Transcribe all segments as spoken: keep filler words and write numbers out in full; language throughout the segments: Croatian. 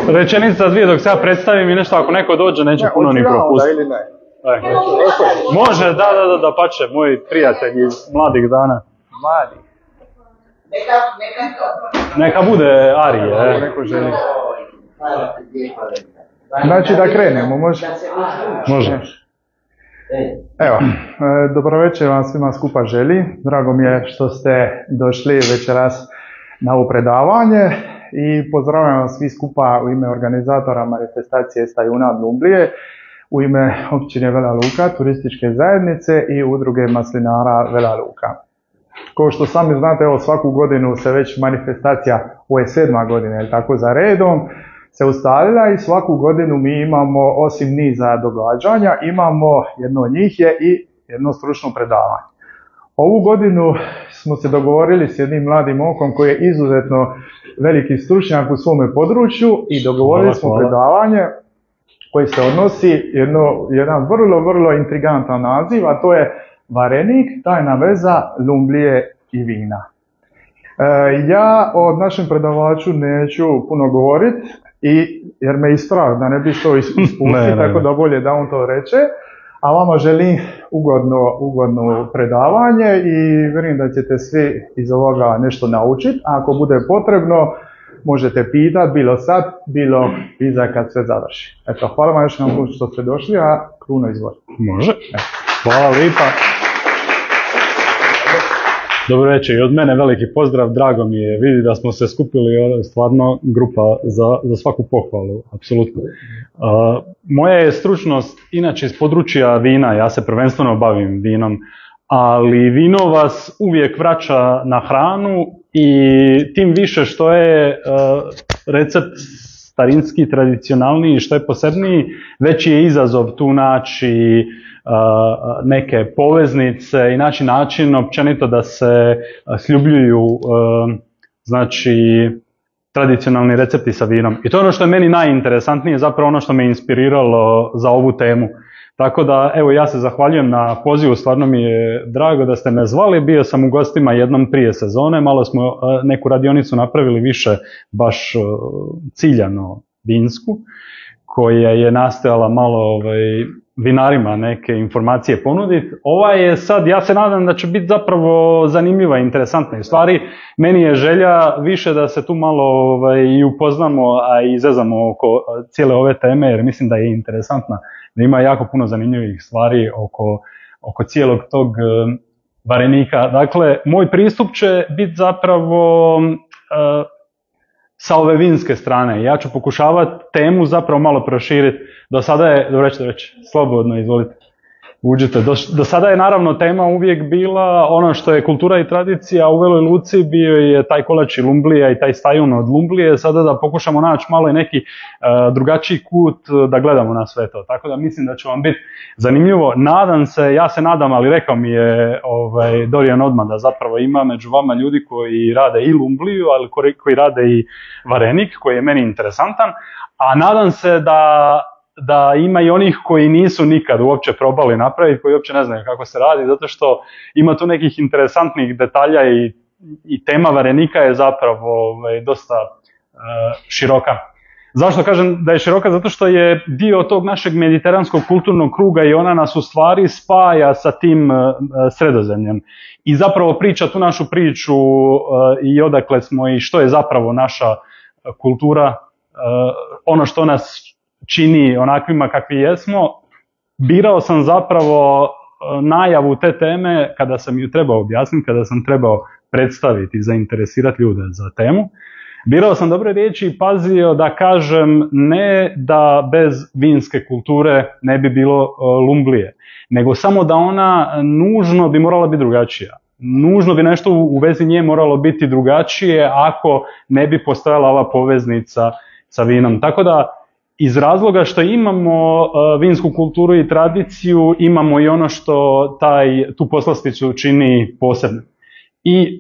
rečenica dvije dok se ja predstavim i nešto, ako neko dođe neće puno ni propustiti. Ili ne? Može, da, da, da, da pače, moji prijatelji iz mladih dana. Mladi. Neka bude Arije, neko želi. Znači da krenemo, može? Može. Evo, dobro večer vam svima skupa želi. Drago mi je što ste došli večeras na ovo predavanje i pozdravljam vas svi skupa u ime organizatora manifestacije Stajuna od Lumblije, u ime općine Vela Luka, turističke zajednice i udruge maslinara Vela Luka. Kao što sami znate, evo svaku godinu se već manifestacija, ovo je sedma godina, je tako za redom, se ustalila i svaku godinu mi imamo, osim niza događanja, imamo jedno od njih je i jedno stručno predavanje. Ovu godinu smo se dogovorili s jednim mladim momkom koji je izuzetno veliki stručnjak u svome području i dogovorili hvala, smo hvala. predavanje koji se odnosi jedno, jedan vrlo, vrlo intrigantan naziv, a to je Varenik, tajna veza Lumblije i vina. E, ja o našem predavaču neću puno govoriti, i, jer me je strah da ne bi to ispustiti, tako da bolje da on to reče. A vama želim ugodno, ugodno predavanje i vjerujem da ćete svi iz ovoga nešto naučiti. A ako bude potrebno, možete pitati, bilo sad, bilo iza kad sve završi. Eto, hvala vam još nam što ste došli, a Kruno izvoli. Može. Hvala lipa. Dobro večer i od mene veliki pozdrav, drago mi je vidi da smo se skupili, stvarno grupa za, za svaku pohvalu, apsolutno. Uh, moja je stručnost inače iz područja vina, ja se prvenstveno bavim vinom, ali vino vas uvijek vraća na hranu i tim više što je uh, recept starinski, tradicionalniji, što je posebniji, veći je izazov tu naći Uh, neke poveznice i naći način općenito da se uh, sljubljuju uh, znači tradicionalni recepti sa vinom. I to je ono što je meni najinteresantnije, zapravo ono što me inspiriralo za ovu temu. Tako da, evo, ja se zahvaljujem na pozivu, stvarno mi je drago da ste me zvali, bio sam u gostima jednom prije sezone, malo smo uh, neku radionicu napravili više baš uh, ciljano vinsku, koja je nastojala malo ovaj, vinarima neke informacije ponuditi. Ova je sad, ja se nadam da će biti zapravo zanimljiva i interesantna. U stvari, meni je želja više da se tu malo ovaj, i upoznamo, a i izezamo oko cijele ove teme, jer mislim da je interesantna. Da ima jako puno zanimljivih stvari oko, oko cijelog tog uh, varenika. Dakle, moj pristup će biti zapravo uh, sa ove vinske strane. Ja ću pokušavati temu zapravo malo proširiti. Do sada je, dobro reći, reći, slobodno, izvolite, uđite. Do, do sada je naravno tema uvijek bila ono što je kultura i tradicija, u Veloj Luci bio je taj kolač i Lumblija i taj Stajun od Lumblije, sada da pokušamo naći malo i neki uh, drugačiji kut da gledamo na sve to. Tako da mislim da će vam biti zanimljivo. Nadam se, ja se nadam, ali rekao mi je ovaj, Dorijan odmah da zapravo ima među vama ljudi koji rade i Lumbliju, ali koji, koji rade i Varenik, koji je meni interesantan, a nadam se da da ima i onih koji nisu nikad uopće probali napraviti, koji uopće ne znaju kako se radi, zato što ima tu nekih interesantnih detalja i, i tema Varenika je zapravo ovaj, dosta uh, široka. Zašto kažem da je široka? Zato što je dio tog našeg mediteranskog kulturnog kruga i ona nas u stvari spaja sa tim uh, Sredozemljem. I zapravo priča tu našu priču uh, i odakle smo i što je zapravo naša kultura, uh, ono što nas čini onakvima kakvi jesmo. Birao sam zapravo najavu te teme kada sam ju trebao objasniti, kada sam trebao predstaviti i zainteresirati ljude za temu. Birao sam dobre riječi i pazio da kažem ne da bez vinske kulture ne bi bilo Lumblije, nego samo da ona nužno bi morala biti drugačija. Nužno bi nešto u vezi nje moralo biti drugačije ako ne bi postojala ova poveznica sa vinom. Tako da iz razloga što imamo uh, vinsku kulturu i tradiciju, imamo i ono što taj, tu poslasticu čini posebno. I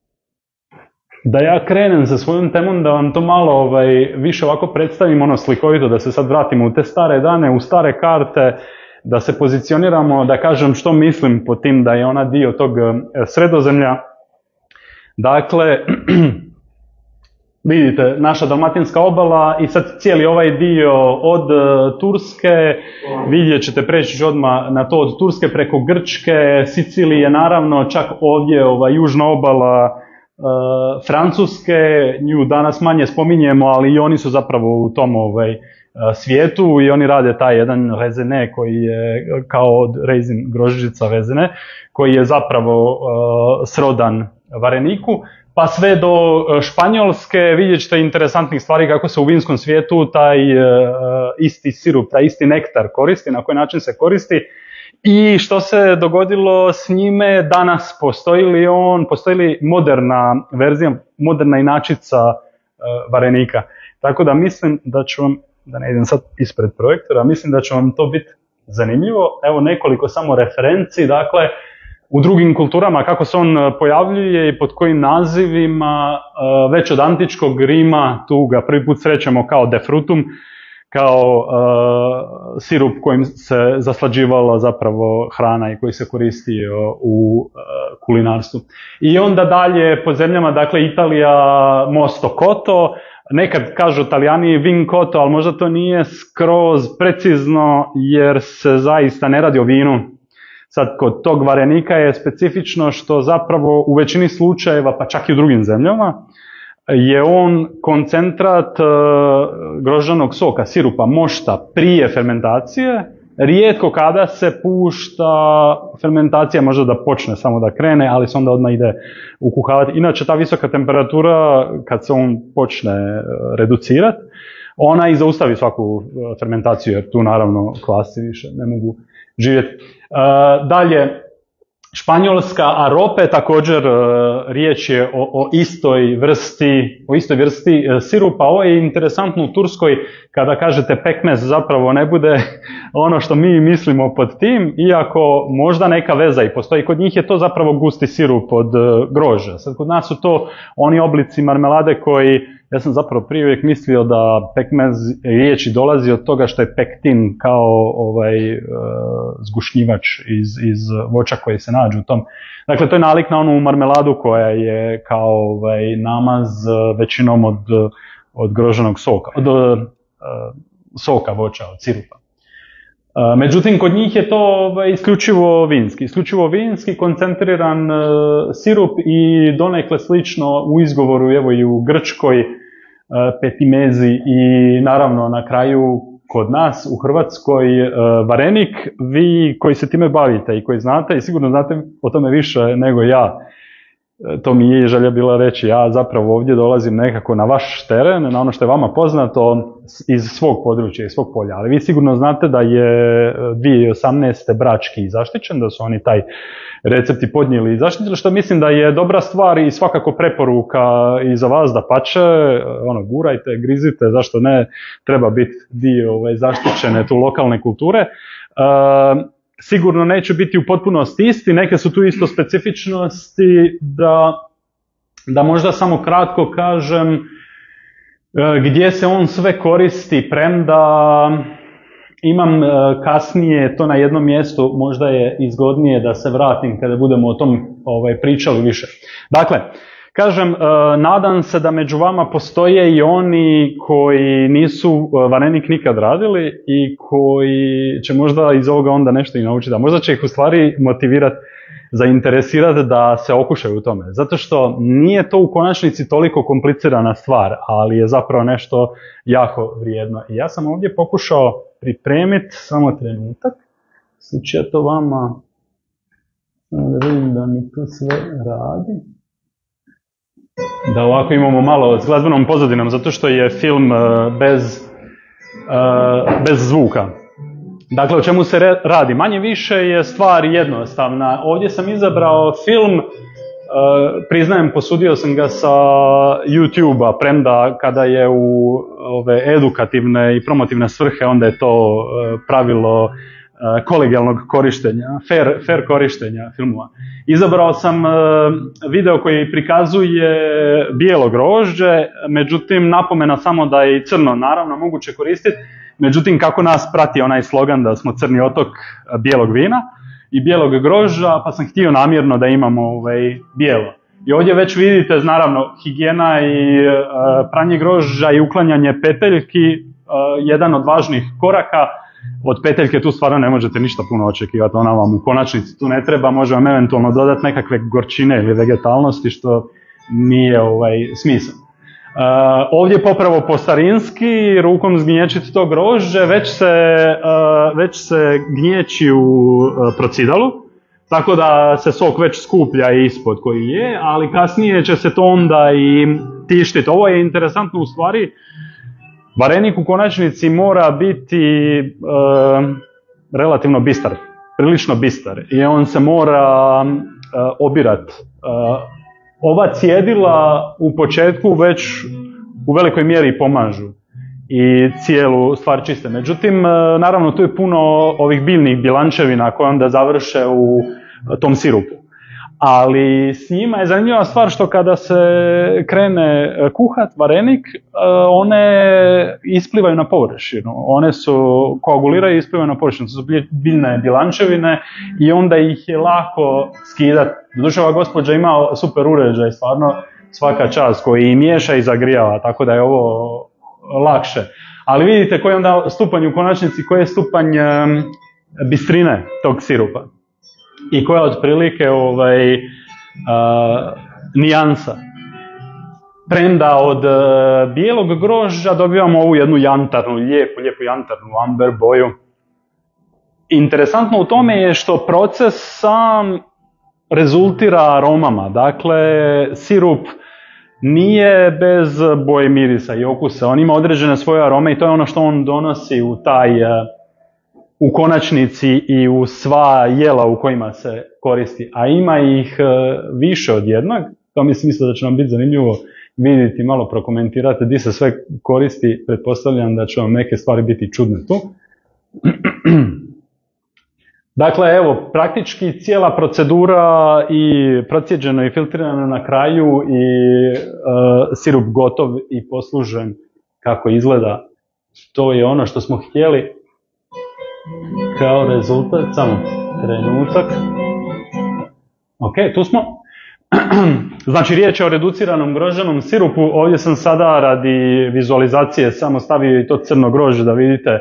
da ja krenem sa svojom temom, da vam to malo ovaj, više ovako predstavim, ono slikovito, da se sad vratimo u te stare dane, u stare karte, da se pozicioniramo, da kažem što mislim po tim da je ona dio tog Sredozemlja. Dakle, vidite, naša dalmatinska obala i sad cijeli ovaj dio od Turske, vidjet ćete, preći ću odmah na to, od Turske preko Grčke, Sicilije, naravno, čak ovdje ova južna obala e, Francuske, nju danas manje spominjemo, ali i oni su zapravo u tom ovaj, svijetu i oni rade taj jedan rezene koji je kao od rezin grožđica vezene, koji je zapravo e, srodan vareniku. Pa sve do Španjolske vidjet ćete interesantnih stvari kako se u vinskom svijetu taj uh, isti sirup, taj isti nektar koristi, na koji način se koristi i što se dogodilo s njime danas, postoji li on, postoji li moderna verzija, moderna inačica uh, varenika. Tako da mislim da ću vam, da ne idem sad ispred projektora, mislim da će vam to biti zanimljivo. Evo nekoliko samo referenci, dakle, u drugim kulturama, kako se on pojavljuje i pod kojim nazivima, već od antičkog Rima, tu ga prvi put srećemo kao defrutum, kao uh, sirup kojim se zaslađivala zapravo hrana i koji se koristio u uh, kulinarstvu. I onda dalje po zemljama, dakle Italija, Mosto Coto, nekad kažu Italijani vin coto, ali možda to nije skroz precizno jer se zaista ne radi o vinu. Sad, kod tog varenika je specifično što zapravo u većini slučajeva, pa čak i u drugim zemljama, je on koncentrat uh, grožđanog soka, sirupa, mošta prije fermentacije. Rijetko kada se pušta fermentacija, možda da počne samo da krene, ali se onda odmah ide ukuhavati. Inače, ta visoka temperatura, kad se on počne reducirati, ona i zaustavi svaku fermentaciju, jer tu naravno kvasci više ne mogu živjeti. Uh, dalje, Španjolska, arope, također uh, riječ je o, o istoj vrsti, o istoj vrsti uh, sirupa. Ovo je interesantno u Turskoj, kada kažete pekmez, zapravo ne bude ono što mi mislimo pod tim, iako možda neka veza i postoji. Kod njih je to zapravo gusti sirup od uh, grožđa. Sad kod nas su to oni oblici marmelade koji, ja sam zapravo prije uvijek mislio da pekmez riječi dolazi od toga što je pektin kao ovaj, uh, zgušnjivač iz, iz voća koji se nađu u tom. Dakle, to je nalik na onu marmeladu koja je kao ovaj, namaz većinom od, od grožđanog soka, od uh, soka voća, od sirupa. Uh, međutim, kod njih je to ovaj, isključivo vinski, isključivo vinski, koncentriran uh, sirup i donekle slično u izgovoru, evo i u Grčkoj, uh, petimezi i naravno na kraju kod nas u Hrvatskoj uh, varenik. Vi koji se time bavite i koji znate i sigurno znate o tome više nego ja, to mi je želja bila reći, ja zapravo ovdje dolazim nekako na vaš teren, na ono što je vama poznato iz svog područja, iz svog polja, ali vi sigurno znate da je dvije tisuće osamnaeste brački zaštićen, da su oni taj recepti podnijeli i zaštitili, što mislim da je dobra stvar i svakako preporuka i za vas da pače, ono, gurajte, grizite, zašto ne, treba biti dio ovaj, zaštićene tu lokalne kulture. Uh, Sigurno neće biti u potpunosti isti, neke su tu isto specifičnosti, da, da možda samo kratko kažem gdje se on sve koristi, premda imam kasnije to na jednom mjestu, možda je izgodnije da se vratim kada budemo o tom ovaj, pričali više. Dakle, kažem, nadam se da među vama postoje i oni koji nisu varenik nikad radili i koji će možda iz ovoga onda nešto i naučiti. A možda će ih u stvari motivirati, zainteresirati da se okušaju u tome. Zato što nije to u konačnici toliko komplicirana stvar, ali je zapravo nešto jako vrijedno. I ja sam ovdje pokušao pripremiti, samo trenutak, sad ću ja to vama, da vidim da mi tu sve radi. Da ovako imamo malo s glazbenom pozadinom, zato što je film uh, bez, uh, bez zvuka. Dakle, o čemu se re- radi? Manje više je stvar jednostavna. Ovdje sam izabrao film, uh, priznajem, posudio sam ga sa YouTube-a, premda kada je u ove edukativne i promotivne svrhe, onda je to uh, pravilo kolegijalnog korištenja, fair, fair korištenja filmova. Izabrao sam video koji prikazuje bijelo grožđe, međutim napomena samo da je i crno naravno moguće koristiti, međutim kako nas prati onaj slogan da smo crni otok bijelog vina i bijelog grožđa, pa sam htio namjerno da imamo ovaj, bijelo. I ovdje već vidite, naravno, higijena i uh, pranje grožđa i uklanjanje peteljki, uh, jedan od važnih koraka. Od peteljke tu stvarno ne možete ništa puno očekivati, ona vam u konačnici tu ne treba, može vam eventualno dodati nekakve gorčine ili vegetalnosti, što nije ovaj, smisao. Uh, ovdje popravo po starinski, rukom zgnječiti to grožđe, već se, uh, već se gnječi u uh, procidalu, tako da se sok već skuplja ispod koji je, ali kasnije će se to onda i tištiti. Ovo je interesantno u stvari, varenik u konačnici mora biti uh, relativno bistar, prilično bistar, i on se mora uh, obirati. Uh, ova cjedila u početku već u velikoj mjeri pomažu i cijelu stvar čiste. Međutim, uh, naravno tu je puno ovih biljnih bjelančevina koje onda završe u uh, tom sirupu. Ali s njima je zanimljiva stvar što kada se krene kuhat varenik, one isplivaju na površinu. One su koaguliraju i isplivaju na površinu. To su biljne bjelančevine i onda ih je lako skidati. Doduše, ova gospođa ima super uređaj, stvarno svaka čast, koji i miješa i zagrijava, tako da je ovo lakše. Ali vidite koji je onda stupanj u konačnici, koji je stupanj bistrine tog sirupa. I koja je otprilike ovaj, uh, nijansa. Premda od uh, bijelog grožđa dobivamo ovu jednu jantarnu, lijepu, lijepu jantarnu amber boju. Interesantno u tome je što proces sam rezultira aromama. Dakle, sirup nije bez boje, mirisa i okusa. On ima određene svoje arome i to je ono što on donosi u taj... Uh, u konačnici i u sva jela u kojima se koristi, a ima ih više od jednog. To mi se misli da će nam biti zanimljivo vidjeti, malo prokomentirati gdje se sve koristi. Pretpostavljam da će vam neke stvari biti čudne tu. Dakle, evo, praktički cijela procedura i procijeđeno i filtrirano na kraju i uh, sirup gotov i poslužen kako izgleda. To je ono što smo htjeli. Kao rezultat, samo trenutak. Ok, tu smo. Znači, riječ je o reduciranom grožđanom sirupu. Ovdje sam sada radi vizualizacije samo stavio i to crno grožđe da vidite,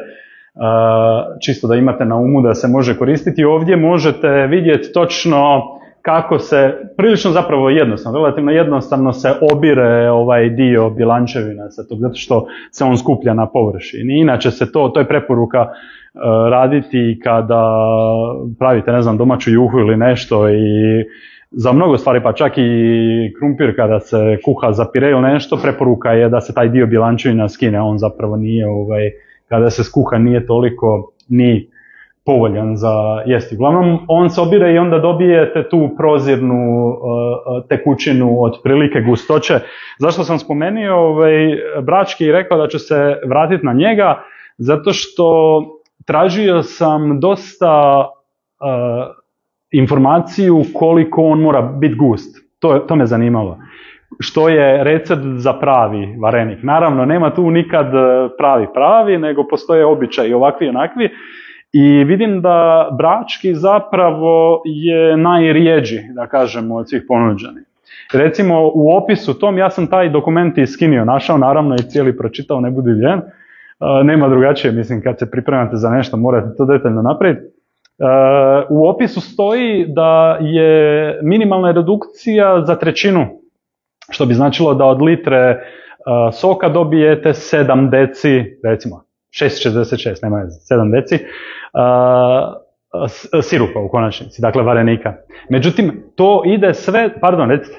čisto da imate na umu da se može koristiti. Ovdje možete vidjeti točno kako se, prilično zapravo jednostavno, relativno jednostavno se obire ovaj dio bjelančevina sa tog, zato što se on skuplja na površini. Inače se to, to je preporuka uh, raditi kada pravite, ne znam, domaću juhu ili nešto, i za mnogo stvari, pa čak i krumpir kada se kuha za pire ili nešto, preporuka je da se taj dio bjelančevina skine, on zapravo nije, ovaj, kada se skuha nije toliko ni povoljan za jesti. Uglavnom, on se obire i onda dobijete tu prozirnu uh, tekućinu od prilike gustoće. Zašto sam spomenuo ovaj, brački i rekao da ću se vratiti na njega? Zato što tražio sam dosta uh, informaciju koliko on mora biti gust. To, to me zanimalo. Što je recept za pravi varenik? Naravno, nema tu nikad pravi pravi, nego postoje običaji ovakvi i onakvi. I vidim da brački zapravo je najrijeđi, da kažemo, od svih ponuđenih. Recimo u opisu tom, ja sam taj dokument iskinio, našao, naravno i cijeli pročitao, ne budi ljen. Nema drugačije, mislim, kad se pripremate za nešto morate to detaljno napraviti. U opisu stoji da je minimalna redukcija za trećinu, što bi značilo da od litre soka dobijete sedam deci, recimo šest zarez šezdeset šest, nema veze, sedam deci, uh, sirupa u konačnici, dakle varenika. Međutim, to ide sve, pardon, recite.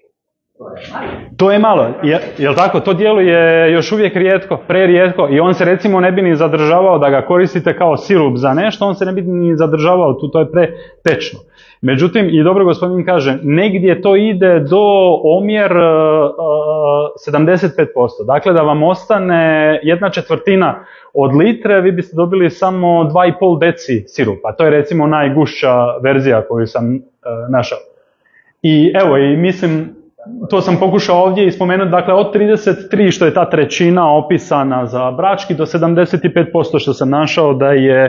To je malo, je, jel tako? To djeluje još uvijek rijetko, prerijetko, i on se recimo ne bi ni zadržavao da ga koristite kao sirup za nešto, on se ne bi ni zadržavao tu, to je pretečno. Međutim, i dobro gospodin kaže, negdje to ide do omjer uh, sedamdeset pet posto. Dakle, da vam ostane jedna četvrtina od litre, vi biste dobili samo dva i pol deci sirupa. To je recimo najgušća verzija koju sam uh, našao. I evo, i mislim, to sam pokušao ovdje ispomenuti, dakle od trideset tri što je ta trećina opisana za brački do sedamdeset pet posto što sam našao da je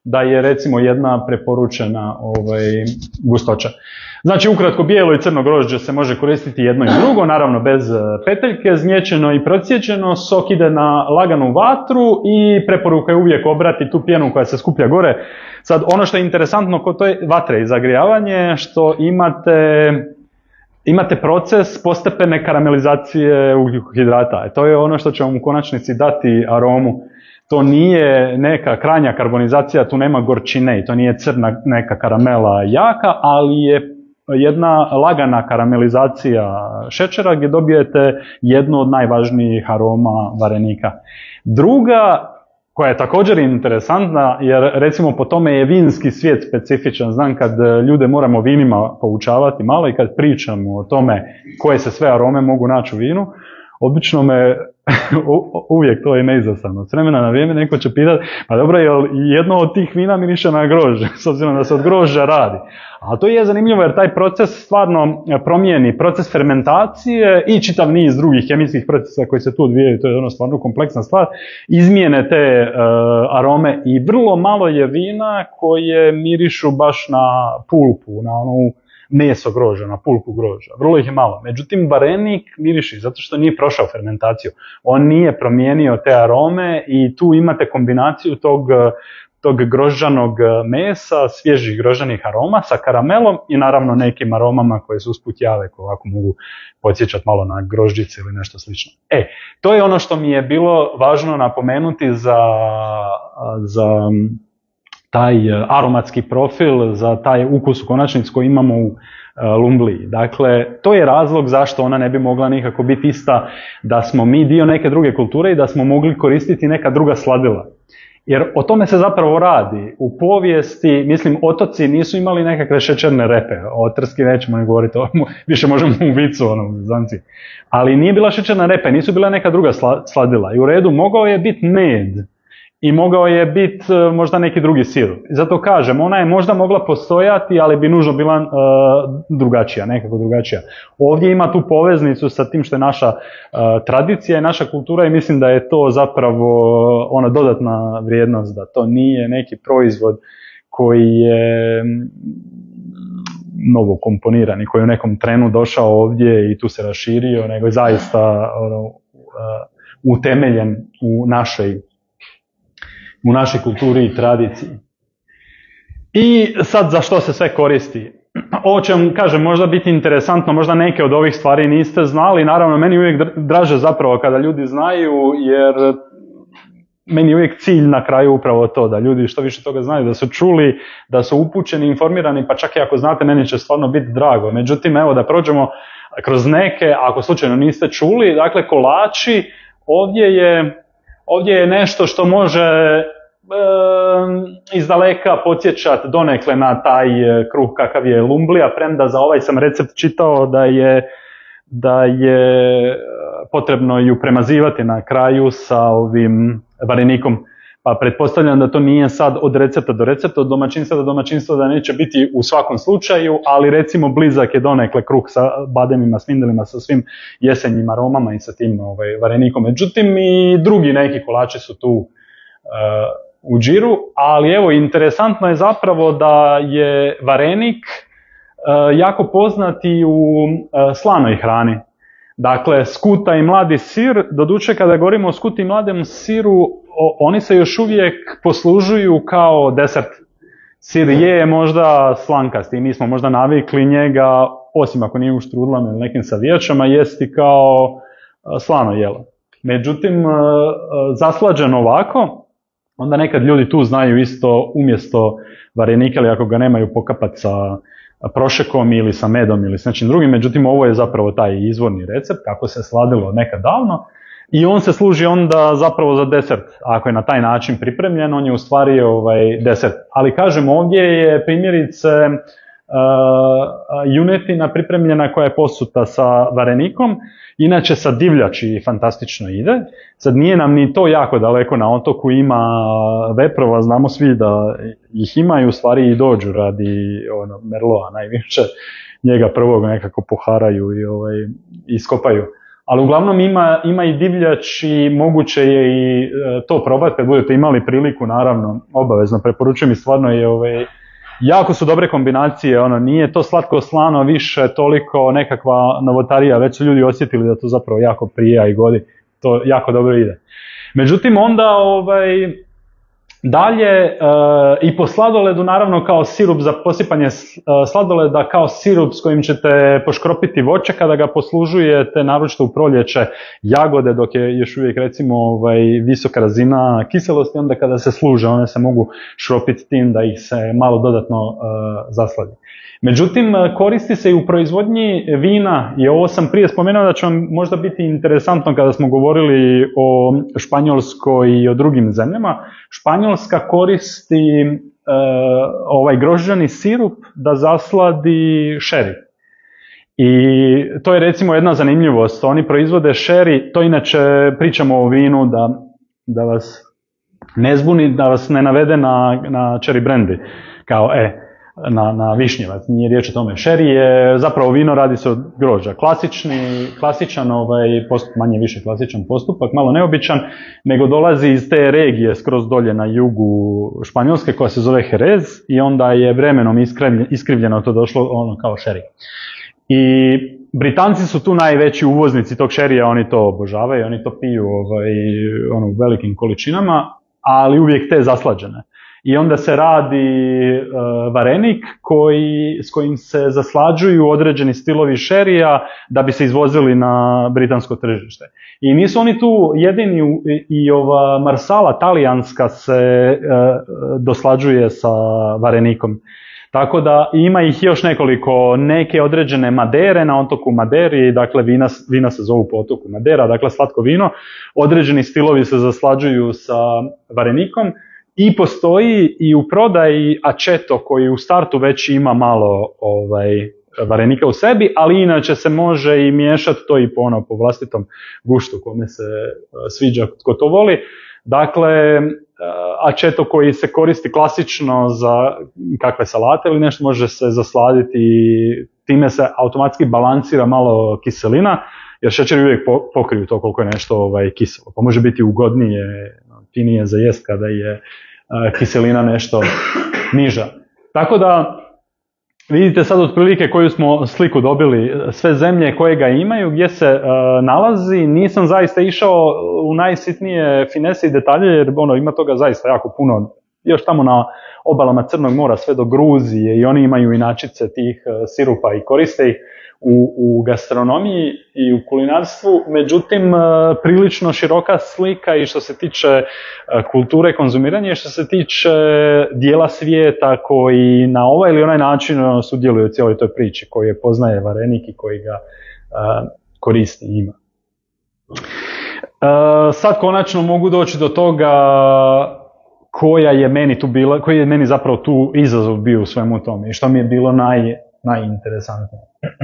da je recimo jedna preporučena ovaj, gustoća. Znači ukratko bijelo i crno grožđe se može koristiti jedno i drugo, naravno bez peteljke, zmječeno i procijeđeno, sok ide na laganu vatru i preporuka je uvijek obrati tu pjenu koja se skuplja gore. Sad ono što je interesantno kod toj vatre i zagrijavanje što imate Imate proces postepene karamelizacije ugljikohidrata. E, to je ono što će vam u konačnici dati aromu. To nije neka krajnja karbonizacija, tu nema gorčine i to nije crna neka karamela jaka, ali je jedna lagana karamelizacija šećera gdje dobijete jednu od najvažnijih aroma varenika. Druga, koja je također interesantna, jer recimo po tome je vinski svijet specifičan. Znam kad ljude moramo vinima poučavati malo i kad pričamo o tome koje se sve arome mogu naći u vinu, obično me uvijek to je neizostavno. S vremena na vrijeme neko će pitati, pa dobro, je li jedno od tih vina miriše na grožđe, s obzirom da se od grožđa radi. A to je zanimljivo jer taj proces stvarno promijeni proces fermentacije i čitav niz drugih kemijskih procesa koji se tu odvijaju, to je ono stvarno kompleksna stvar, izmijene te uh, arome i vrlo malo je vina koje mirišu baš na pulpu, na onu meso grožđa, na pulpu grožđa. Vrlo ih je malo. Međutim, varenik miriši zato što nije prošao fermentaciju. On nije promijenio te arome i tu imate kombinaciju tog, tog grožđanog mesa, svježih grožđanih aroma sa karamelom i naravno nekim aromama koje su usput jave, koje ovako mogu podsjećati malo na grožđice ili nešto slično. E, to je ono što mi je bilo važno napomenuti za, za taj aromatski profil, za taj ukus u konačnici koji imamo u Lumbliji. Dakle, to je razlog zašto ona ne bi mogla nikako biti ista da smo mi dio neke druge kulture i da smo mogli koristiti neka druga sladila. Jer o tome se zapravo radi. U povijesti, mislim, otoci nisu imali nekakve šećerne repe, o Trski nećemo ne govoriti, više možemo u vicu, ono, zanci. Ali nije bila šećerna repe, nisu bila neka druga sladila. I u redu, mogao je biti med. I mogao je biti možda neki drugi sir. Zato kažem, ona je možda mogla postojati, ali bi nužno bila uh, drugačija, nekako drugačija. Ovdje ima tu poveznicu sa tim što je naša uh, tradicija i naša kultura i mislim da je to zapravo ona dodatna vrijednost, da to nije neki proizvod koji je novo komponiran i koji je u nekom trenu došao ovdje i tu se raširio, nego je zaista ono, uh, utemeljen u našoj u našoj kulturi i tradiciji. I sad za što se sve koristi? Ovo će vam, kažem, možda biti interesantno, možda neke od ovih stvari niste znali, naravno meni uvijek draže zapravo kada ljudi znaju, jer meni je uvijek cilj na kraju upravo to, da ljudi što više toga znaju, da su čuli, da su upućeni, informirani, pa čak i ako znate, meni će stvarno biti drago. Međutim, evo da prođemo kroz neke, ako slučajno niste čuli, dakle kolači, ovdje je, ovdje je nešto što može e, izdaleka podsjećati donekle na taj kruh kakav je Lumblija, premda za ovaj sam recept čitao da je, da je potrebno ju premazivati na kraju sa ovim varenikom. Pa pretpostavljam da to nije sad od recepta do recepta, od domaćinstva do domaćinstva, da neće biti u svakom slučaju, ali recimo blizak je donekle kruh sa bademima, smindelima, sa svim jesenjim aromama i sa tim ovaj, varenikom. Međutim i drugi neki kolači su tu uh, u džiru, ali evo interesantno je zapravo da je varenik uh, jako poznat i u uh, slanoj hrani. Dakle, skuta i mladi sir, doduše kada govorimo o skuti i mladem siru, o, oni se još uvijek poslužuju kao desert. Sir je možda slankast i mi smo možda navikli njega, osim ako nije u štrudlama ili nekim savijačama, jesti kao slano jelo. Međutim, zaslađen ovako, onda nekad ljudi tu znaju isto umjesto varenika ili ako ga nemaju pokapati sa prošekom ili sa medom ili s nečim drugim, međutim ovo je zapravo taj izvorni recept kako se sladilo nekad davno i on se služi onda zapravo za desert. Ako je na taj način pripremljen, on je u stvari ovaj desert. Ali kažem, ovdje je primjerice uh, junetina pripremljena koja je posuta sa varenikom, inače sa divljači fantastično ide. Sad nije nam ni to jako daleko, na otoku ima veprova, znamo svi da ih ima i u stvari i dođu radi ono, merloa najviše, njega prvog nekako poharaju i ovaj, iskopaju. ali uglavnom ima, ima i divljač i moguće je i to probati kad budete imali priliku, naravno, obavezno preporučujem i stvarno je ovaj, jako su dobre kombinacije, ono, nije to slatko slano više toliko nekakva novotarija, već su ljudi osjetili da to zapravo jako prija i godi, to jako dobro ide. Međutim, onda ovaj, dalje uh, i po sladoledu naravno kao sirup za posipanje sladoleda, kao sirup s kojim ćete poškropiti voće kada ga poslužujete, naročito u proljeće, jagode dok je još uvijek recimo ovaj, visoka razina kiselosti, onda kada se služe one se mogu škropiti tim da ih se malo dodatno uh, zasladi. Međutim, koristi se i u proizvodnji vina i ovo sam prije spomenuo da će vam možda biti interesantno kada smo govorili o Španjolskoj i o drugim zemljama. Španjolska koristi e, ovaj grožđani sirup da zasladi šeri. I to je recimo jedna zanimljivost, oni proizvode šeri, to inače pričamo o vinu da, da vas ne zbuni, da vas ne navede na, na cherry brandy, kao e, Na, na višnjevac, nije riječ o tome. Sherry je zapravo vino, radi se od grožđa. Klasični, klasičan ovaj postupak, manje više klasičan postupak, malo neobičan, nego dolazi iz te regije skroz dolje na jugu Španjolske koja se zove Jerez i onda je vremenom iskrivljeno to došlo ono kao sherry. I Britanci su tu najveći uvoznici tog sherrya, oni to obožavaju, oni to piju ovaj, ono, u velikim količinama, ali uvijek te zaslađene. I onda se radi uh, varenik koji, s kojim se zaslađuju određeni stilovi sherrya da bi se izvozili na britansko tržište. I nisu oni tu jedini, i ova marsala talijanska se uh, doslađuje sa varenikom. Tako da ima ih još nekoliko, neke određene Madere na otoku Maderi, dakle vina, vina se zovu po otoku Madera, dakle slatko vino, određeni stilovi se zaslađuju sa varenikom. I postoji i u prodaji aceto koji u startu već ima malo ovaj, varenika u sebi, ali inače se može i miješati to i po, ono, po vlastitom guštu kome se sviđa, tko to voli. Dakle, aceto koji se koristi klasično za kakve salate ili nešto može se zasladiti i time se automatski balansira malo kiselina, jer šećeri uvijek pokriju to koliko je nešto ovaj, kiselo. Pa može biti ugodnije, finije za jest kada je kiselina nešto niža. Tako da vidite sad otprilike koju smo sliku dobili, sve zemlje koje ga imaju, gdje se uh, nalazi. Nisam zaista išao u najsitnije finese i detalje jer ono, ima toga zaista jako puno. Još tamo na obalama Crnog mora sve do Gruzije i oni imaju inačice tih uh, sirupa i koriste ih u, u gastronomiji i u kulinarstvu. Međutim, uh, prilično široka slika i što se tiče uh, kulture konzumiranja i što se tiče dijela svijeta koji na ovaj ili onaj način uh, sudjeluje u cijeloj toj priči, koji je poznaje varenik i koji ga uh, koristi i ima. Uh, sad konačno mogu doći do toga koja je meni tu bila, koji je meni zapravo tu izazov bio u svemu tome i što mi je bilo naj, najinteresantnije.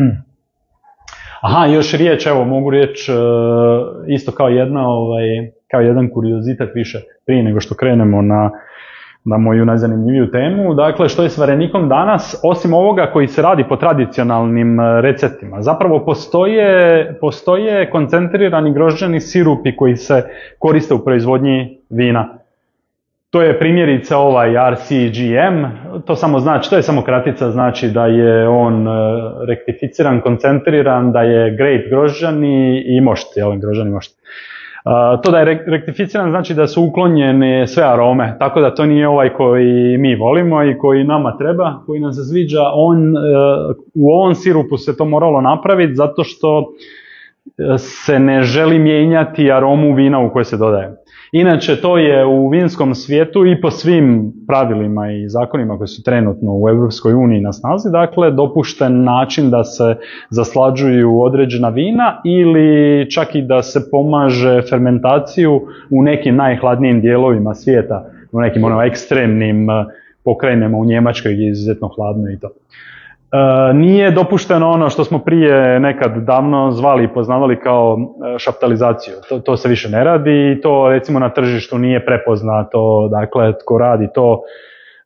Aha, još riječ, evo mogu reći isto kao jedna, ovaj, kao jedan kuriozitet više prije nego što krenemo na, na moju najzanimljiviju temu. Dakle, što je s varenikom danas, osim ovoga koji se radi po tradicionalnim receptima, zapravo postoje, postoje koncentrirani grožđani sirupi koji se koriste u proizvodnji vina. To je primjerice ovaj R C G M, to samo znači, to je samo kratica, znači da je on rektificiran, koncentriran, da je grape grožđani i mošt, jel, grožđani mošt. Uh, to da je rektificiran znači da su uklonjene sve arome, tako da to nije ovaj koji mi volimo i koji nama treba, koji nam se sviđa. On, uh, u ovom sirupu se to moralo napraviti zato što se ne želi mijenjati aromu vina u koje se dodaje. Inače, to je u vinskom svijetu i po svim pravilima i zakonima koji su trenutno u Europskoj uniji na snazi, dakle, dopušten način da se zaslađuju određena vina ili čak i da se pomaže fermentaciju u nekim najhladnijim dijelovima svijeta, u nekim ono ekstremnim pokrajinama u Njemačkoj gdje je izuzetno hladno i to. E, nije dopušteno ono što smo prije nekad davno zvali i poznavali kao šaptalizaciju. To, to se više ne radi i to recimo na tržištu nije prepoznato, dakle tko radi to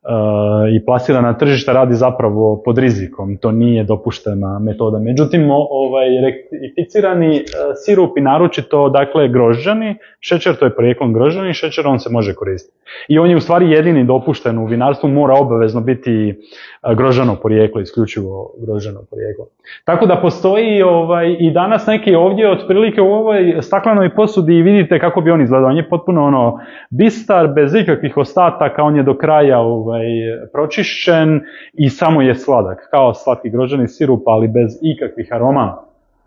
i plasira na tržište radi zapravo pod rizikom, to nije dopuštena metoda. Međutim, ovaj rektificirani sirup i naročito, dakle, grožđani šećer, to je porijeklom grožđani šećer, on se može koristiti. I on je u stvari jedini dopušten u vinarstvu, mora obavezno biti grožđano porijeklo, isključivo grožđano porijeklo. Tako da postoji ovaj, i danas neki ovdje otprilike u ovoj staklenoj posudi i vidite kako bi on izgledao. On je potpuno ono bistar, bez ikakvih ostataka, on je do kraja ovaj, pročišćen i samo je sladak, kao slatki grožđani sirup, ali bez ikakvih aroma.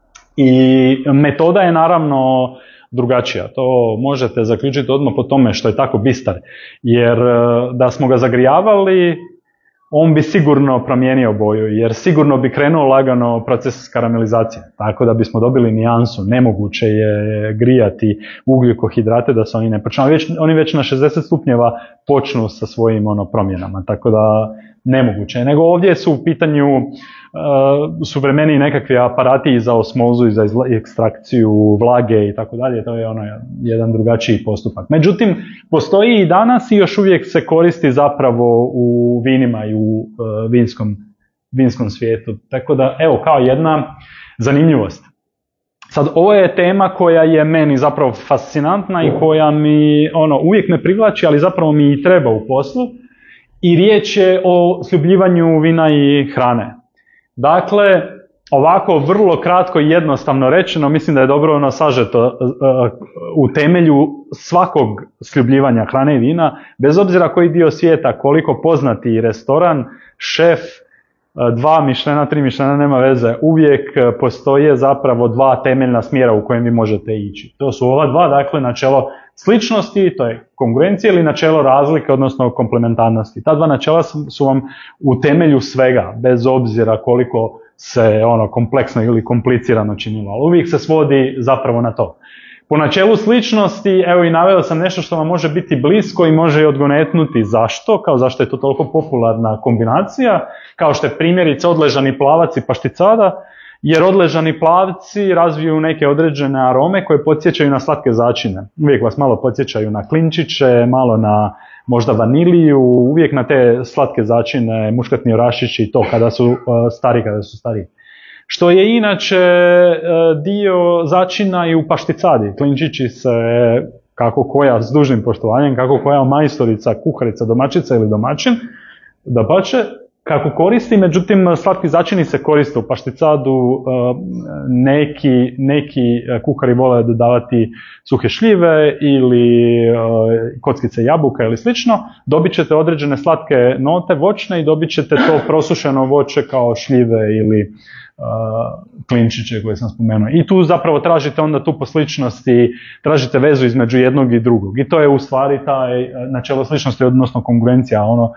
I metoda je naravno drugačija, to možete zaključiti odmah po tome što je tako bistar, jer da smo ga zagrijavali, on bi sigurno promijenio boju, jer sigurno bi krenuo lagano proces karamelizacije, tako da bismo dobili nijansu. Nemoguće je grijati ugljikohidrate da se oni ne počnu, već, oni već na šezdeset stupnjeva počnu sa svojim ono, promjenama, tako da nemoguće. Nego ovdje su u pitanju uh, suvremeniji nekakvi aparati za osmozu i za ekstrakciju vlage i tako dalje, to je ono jedan drugačiji postupak. Međutim, postoji i danas i još uvijek se koristi zapravo u vinima i u uh, vinskom, vinskom svijetu. Tako da, evo, kao jedna zanimljivost. Sad, ovo je tema koja je meni zapravo fascinantna i koja mi ono, uvijek me privlači, ali zapravo mi i treba u poslu. I riječ je o sljubljivanju vina i hrane. Dakle, ovako vrlo kratko i jednostavno rečeno, mislim da je dobro ono sažeto u temelju svakog sljubljivanja hrane i vina, bez obzira koji dio svijeta, koliko poznati restoran, šef, dva Mišlena, tri Mišlena, nema veze, uvijek postoje zapravo dva temeljna smjera u kojem vi možete ići. To su ova dva, dakle, načelo sličnosti, to je kongruencija, ili načelo razlike, odnosno komplementarnosti. Ta dva načela su vam u temelju svega, bez obzira koliko se ono kompleksno ili komplicirano činilo, ali uvijek se svodi zapravo na to. Po načelu sličnosti, evo i naveo sam nešto što vam može biti blisko i može i odgonetnuti. Zašto? Kao zašto je to toliko popularna kombinacija, kao što je primjerice odležani plavac i pašticada, jer odležani plavci razviju neke određene arome koje podsjećaju na slatke začine. Uvijek vas malo podsjećaju na klinčiće, malo na možda vaniliju, uvijek na te slatke začine, muškatni orašići i to kada su uh, stari, kada su stari. Što je inače uh, dio začina i u pašticadi. Klinčići se, kako koja, s dužnim poštovanjem, kako koja majstorica, kuharica, domaćica ili domaćin, dapače, kako koristi, međutim slatki začini se koriste u pašticadu, neki, neki kuhari vole dodavati suhe šljive ili kockice jabuka ili slično, dobit ćete određene slatke note voćne i dobit ćete to prosušeno voće kao šljive ili klinčiće koje sam spomenuo. I tu zapravo tražite onda tu po sličnosti, tražite vezu između jednog i drugog. I to je u stvari taj načelo sličnosti, odnosno kongruencija, ono,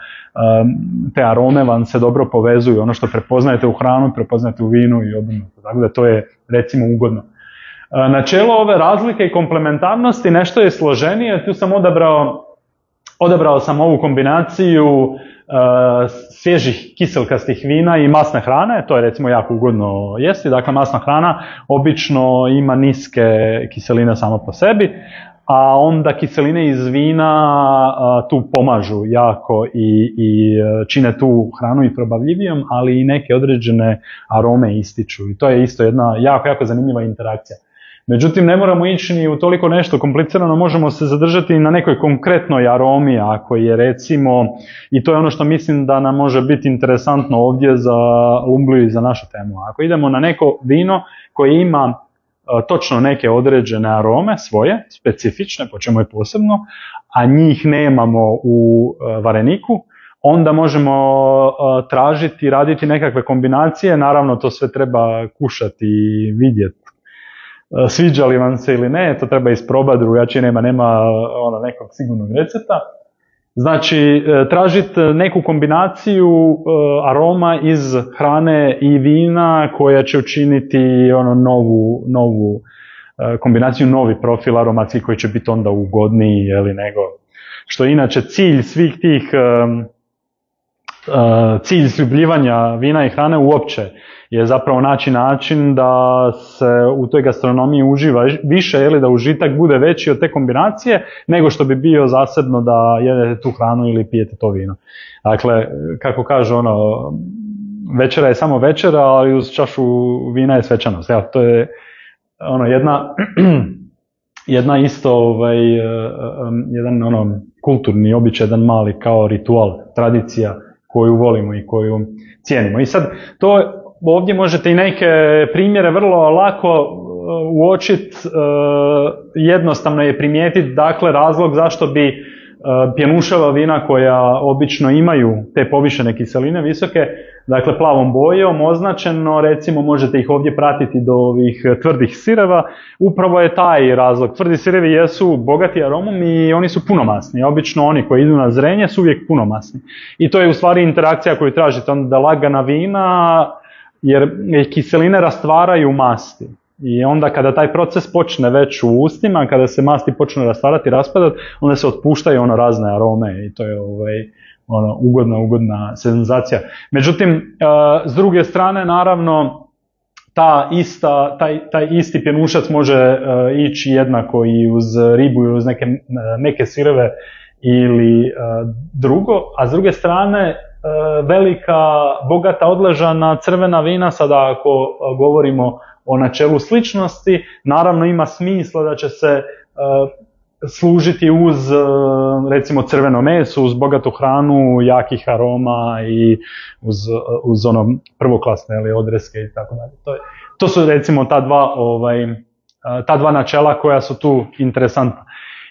te arome vam se dobro povezuju, ono što prepoznajete u hranu, prepoznajete u vinu i obrnuto. Tako da to je recimo ugodno. Načelo ove razlike i komplementarnosti nešto je složenije, tu sam odabrao, odabrao sam ovu kombinaciju Uh, svježih kiselkastih vina i masne hrane, to je recimo jako ugodno jesti. Dakle, masna hrana obično ima niske kiseline samo po sebi, a onda kiseline iz vina uh, tu pomažu jako i, i čine tu hranu i probavljivijom, ali i neke određene arome ističu i to je isto jedna jako, jako zanimljiva interakcija. Međutim, ne moramo ići ni u toliko nešto komplicirano, možemo se zadržati na nekoj konkretnoj aromi, ako je recimo, i to je ono što mislim da nam može biti interesantno ovdje za Lumbliju i za našu temu. Ako idemo na neko vino koje ima uh, točno neke određene arome svoje, specifične, po čemu je posebno, a njih nemamo u uh, vareniku, onda možemo uh, tražiti, raditi nekakve kombinacije, naravno to sve treba kušati i vidjeti. Sviđa li vam se ili ne, to treba isprobati, drugačije nema, nema ono, nekog sigurnog recepta. Znači, tražiti neku kombinaciju aroma iz hrane i vina koja će učiniti ono, novu, novu kombinaciju, novi profil aromatski koji će biti onda ugodniji ili nego. Što je inače cilj svih tih cilj sljubljivanja vina i hrane uopće je zapravo naći način da se u toj gastronomiji uživa više, ili da užitak bude veći od te kombinacije, nego što bi bio zasebno da jedete tu hranu ili pijete to vino. Dakle, kako kaže ono, večera je samo večera, ali uz čašu vina je svečanost. Evo, to je ono, jedna, jedna isto, ovaj, jedan ono, kulturni običaj, jedan mali kao ritual, tradicija koju volimo i koju cijenimo. I sad, to ovdje možete i neke primjere vrlo lako uočiti, jednostavno je primijetiti, dakle, razlog zašto bi pjenušava vina koja obično imaju te povišene kiseline visoke, dakle plavom bojom označeno, recimo možete ih ovdje pratiti do ovih tvrdih sireva, upravo je taj razlog. Tvrdi sirevi jesu bogati aromom i oni su punomasni, obično oni koji idu na zrenje su uvijek punomasni. I to je u stvari interakcija koju tražite, onda lagana vina, jer kiseline rastvaraju masti. I onda kada taj proces počne već u ustima, kada se masti počnu rastvarati i raspadati, onda se otpuštaju ono razne arome i to je ovaj, ono, ugodna, ugodna senzacija. Međutim, s druge strane, naravno, ta ista, taj, taj isti pjenušac može ići jednako i uz ribu ili uz neke meke sireve ili drugo, a s druge strane, velika, bogata odležana crvena vina, sada ako govorimo o načelu sličnosti, naravno ima smisla da će se uh, služiti uz uh, recimo crveno meso, uz bogatu hranu, jakih aroma i uz, uh, uz ono prvoklasne ili odreske i tako dalje. To, je, to su recimo ta dva, ovaj, uh, ta dva načela koja su tu interesantna.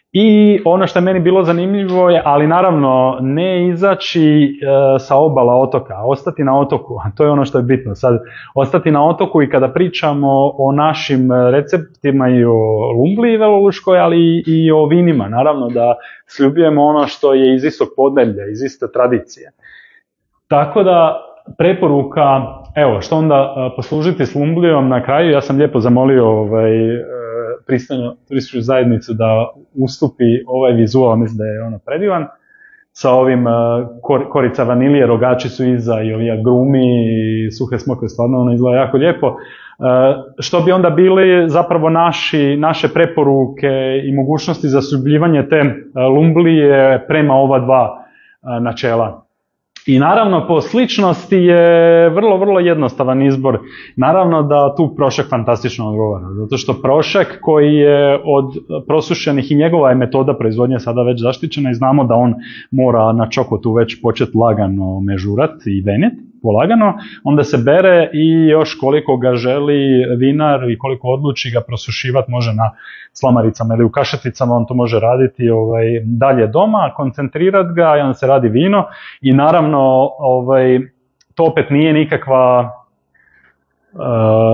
I ono što je meni bilo zanimljivo je, ali naravno ne izaći e, sa obala otoka, ostati na otoku, a to je ono što je bitno. Sad, ostati na otoku i kada pričamo o našim receptima i o Lumbliji veloluškoj, ali i o vinima, naravno da sljubljujemo ono što je iz istog podneblja, iz iste tradicije. Tako da preporuka, evo, što onda poslužiti s Lumblijom na kraju, ja sam lijepo zamolio ovaj, pristojnu turističku zajednicu da ustupi ovaj vizual, mislim da je ono predivan, sa ovim kor, korica vanilije, rogači su iza i ovi agrumi i suhe smokve, stvarno ono izgleda jako lijepo. Što bi onda bili zapravo naši, naše preporuke i mogućnosti za sljubljivanje te Lumblije prema ova dva načela. I naravno po sličnosti je vrlo, vrlo jednostavan izbor. Naravno da tu prošek fantastično odgovara, zato što prošek koji je od prosušenih i njegova je metoda proizvodnje sada već zaštićena i znamo da on mora na čokotu već početi lagano mežurati i venjeti, polagano, onda se bere i još koliko ga želi vinar i koliko odluči ga prosušivati može na slamaricama ili u kašeticama, on to može raditi ovaj, dalje doma, koncentrirati ga i onda se radi vino i naravno ovaj, to opet nije nikakva uh,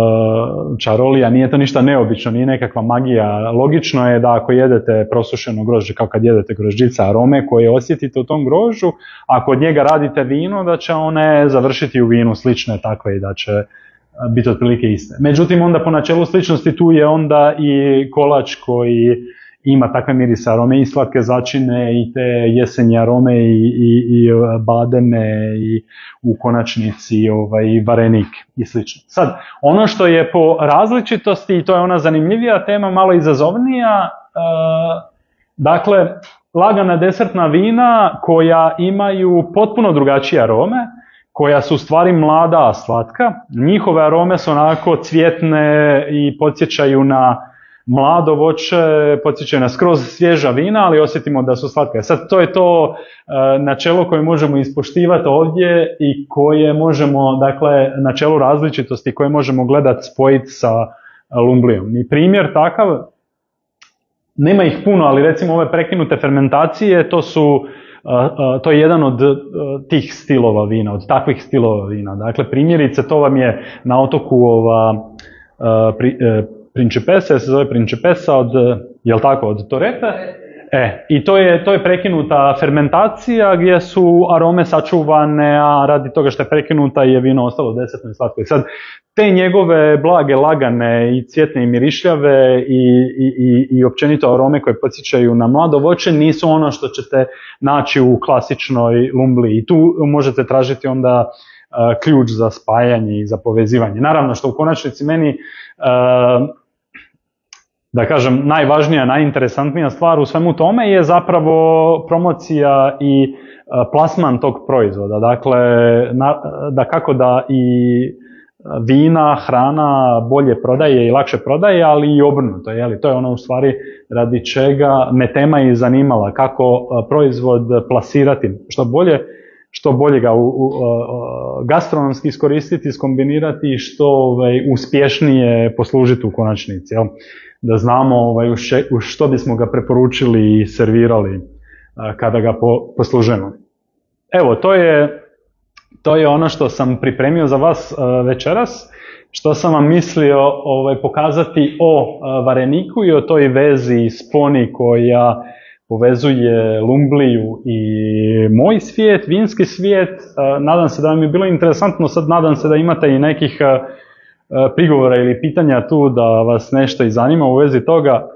čarolija, nije to ništa neobično, nije nekakva magija. Logično je da ako jedete prosušeno grožđe, kao kad jedete grožđica, arome koje osjetite u tom grožđu, ako od njega radite vino, da će one završiti u vinu slične takve i da će biti otprilike iste. Međutim, onda po načelu sličnosti tu je onda i kolač koji ima takve mirise, arome i slatke začine i te jesenje arome i, i, i bademe i u konačnici ovaj, i varenik i slično. Sad, ono što je po različitosti, i to je ona zanimljivija tema, malo izazovnija, uh, dakle, lagana desertna vina koja imaju potpuno drugačije arome, koja su u stvari mlada, a slatka. Njihove arome su onako cvjetne i podsjećaju na mlado voće, podsjećaju na skroz svježa vina, ali osjetimo da su slatka. Sad to je to uh, načelo koje možemo ispoštivati ovdje i koje možemo, dakle, načelo različitosti koje možemo gledati, spojiti sa Lumblijom. I primjer takav, nema ih puno, ali recimo ove prekinute fermentacije, to su Uh, uh, to je jedan od uh, tih stilova vina, od takvih stilova vina. Dakle, primjerice, to vam je na otoku ova uh, pri, uh, Principessa, se zove Principessa od, uh, jel tako, od Torrete. E, i to je, to je prekinuta fermentacija gdje su arome sačuvane, a radi toga što je prekinuta je vino ostalo desetno i slatko. I sad, te njegove blage, lagane i cvjetne i mirišljave i, i, i, i općenito arome koje podsjećaju na mlado voće nisu ono što ćete naći u klasičnoj lumbli. I tu možete tražiti onda uh, ključ za spajanje i za povezivanje. Naravno što u konačnici meni uh, da kažem, najvažnija, najinteresantnija stvar u svemu tome je zapravo promocija i plasman tog proizvoda. Dakle, na, da kako da i vina, hrana bolje prodaje i lakše prodaje, ali i obrnuto. Jeli? To je ono u stvari radi čega me tema i zanimala, kako proizvod plasirati što bolje, što bolje ga u, u, u, gastronomski iskoristiti, skombinirati i što ovaj, uspješnije poslužiti u konačnici. Jel? Da znamo ovaj, u što bismo ga preporučili i servirali a, kada ga po, poslužujemo. Evo, to je, to je ono što sam pripremio za vas a, večeras, što sam vam mislio ovaj, pokazati o a, vareniku i o toj vezi sponi koja povezuje Lumbliju i moj svijet, vinski svijet. A, nadam se da vam je bilo interesantno, sad nadam se da imate i nekih a, prigovora ili pitanja tu da vas nešto i zanima u vezi toga.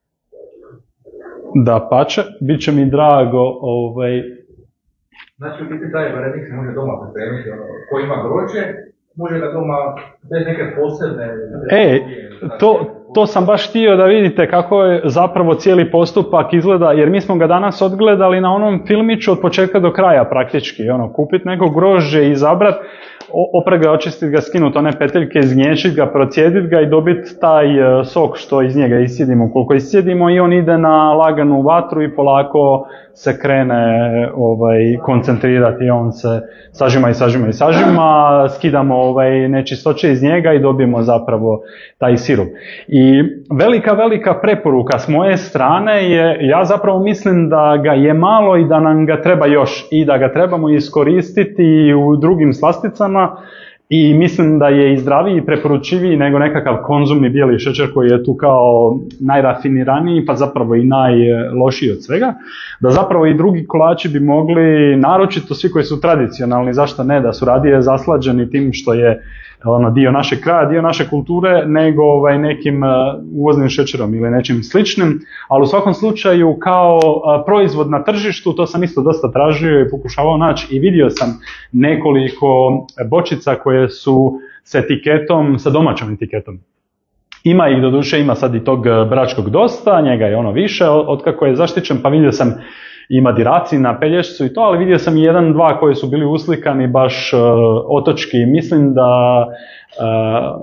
Da pače, bit će mi drago. Ovaj... Znači, u biti taj varenik se može doma pripremiti, ono, ko ima grožđe, može ga doma bez neke posebne... E, to, to sam baš htio da vidite kako je zapravo cijeli postupak izgleda, jer mi smo ga danas odgledali na onom filmiću od početka do kraja praktički. Ono, kupiti neko grožđe i izabrat, oprat ga, očistiti ga, skinuti one peteljke, izgnječiti ga, procijediti ga i dobiti taj sok što iz njega isjedimo. Koliko isjedimo i on ide na laganu vatru i polako se krene ovaj, koncentrirati, on se sažima i sažima i sažima, skidamo ovaj, nečistoće iz njega i dobijemo zapravo taj sirup. I velika, velika preporuka s moje strane je, ja zapravo mislim da ga je malo i da nam ga treba još i da ga trebamo iskoristiti u drugim slasticama. I mislim da je i zdraviji i preporučiviji nego nekakav konzumni bijeli šećer koji je tu kao najrafiniraniji, pa zapravo i najlošiji od svega. Da zapravo i drugi kolači bi mogli, naročito svi koji su tradicionalni, zašto ne, da su radije zaslađeni tim što je ono, dio našeg kraja, dio naše kulture, nego ovaj, nekim uh, uvoznim šećerom ili nečim sličnim. Ali u svakom slučaju kao uh, proizvod na tržištu, to sam isto dosta tražio i pokušavao naći i vidio sam nekoliko bočica koje su s etiketom, sa domaćom etiketom. Ima ih doduše, ima sad i tog bračkog dosta, njega je ono više od kako je zaštićen, pa vidio sam ima diraci na Pelješcu i to, ali vidio sam i jedan, dva koji su bili uslikani baš uh, otočki. Mislim da, uh,